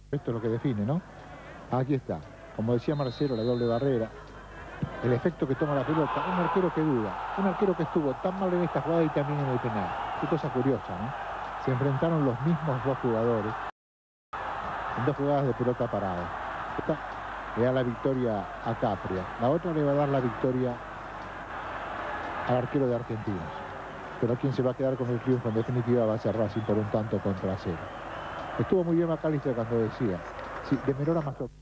Esto es lo que define, ¿no? Aquí está. Como decía Marcelo, la doble barrera. El efecto que toma la pelota. Un arquero que duda. Un arquero que estuvo tan mal en esta jugada y también en el penal. Qué cosa curiosa, ¿no? Se enfrentaron los mismos dos jugadores en dos jugadas de pelota parada. Esta le da la victoria a Capria. La otra le va a dar la victoria al arquero de Argentinos. Pero quien se va a quedar con el triunfo en definitiva va a ser Racing por un tanto contra 0. Estuvo muy bien McAllister cuando decía, sí, demoró más.